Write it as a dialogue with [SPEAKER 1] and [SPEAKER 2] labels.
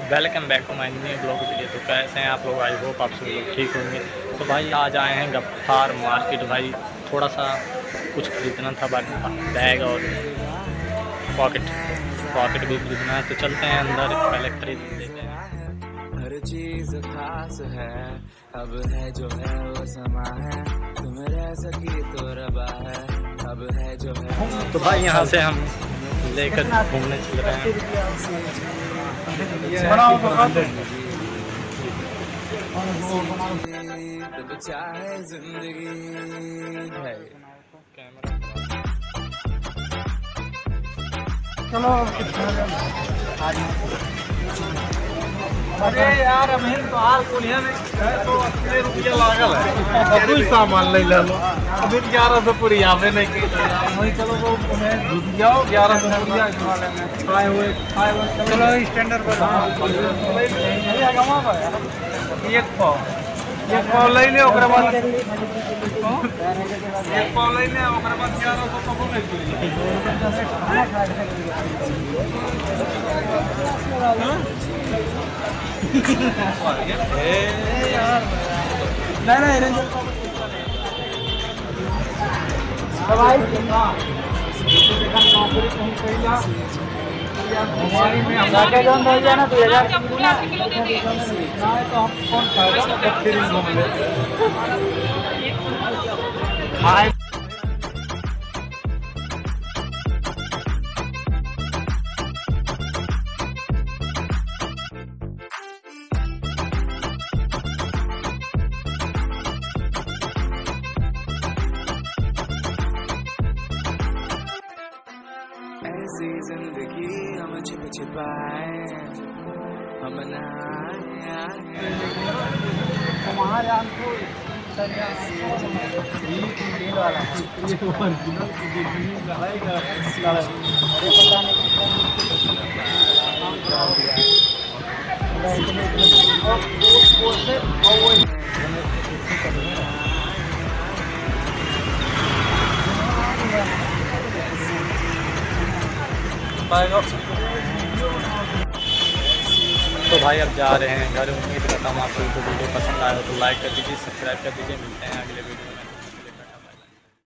[SPEAKER 1] Welcome back to my new blog video. तो कैसे हैं आप लोग? आई होप आप सभी लोग ठीक होंगे। तो भाई आज आए हैं गफ्फार मार्केट। भाई थोड़ा सा कुछ खरीदना था, बैग और पॉकेट पॉकेट भी खरीदना है। तो चलते हैं अंदर, पहले खरीद लेते हैं।
[SPEAKER 2] हर चीज खास है, अब है जो है वो समा है, तुम रह सकी तो रबा है, अब है जो है।
[SPEAKER 1] तो भाई यहाँ से हम लेकर घूमने चल रहे हैं।
[SPEAKER 2] तब चाहे जिंदगी है।
[SPEAKER 3] चलो अरे यार अमीन तो हाल कुलिया में तो 80 रुपया लागल है। कोई सामान ले लो अभी 1100 पूरी आवे नहीं की वही। चलो वो उन्हें घुस जाओ 1100 रुपया वाले में आए हुए चलो स्टैंडर्ड पर एक पाव ले ले ओकरे बाद एक पाव ले ले ओकरे बाद 1100 तो हो हमारी में हम जाके जान हो जाए ना 2000 तो हम कौन खाएगा घूम ले।
[SPEAKER 2] ऐसी जिंदगी हम छिप छिपाए, हम
[SPEAKER 3] वहाँ जान को
[SPEAKER 1] तो भाई अब जा रहे हैं घर। उम्मीद करता हूँ आप लोगों को वीडियो पसंद आया हो तो लाइक कर दीजिए, सब्सक्राइब कर दीजिए। मिलते हैं अगले वीडियो में।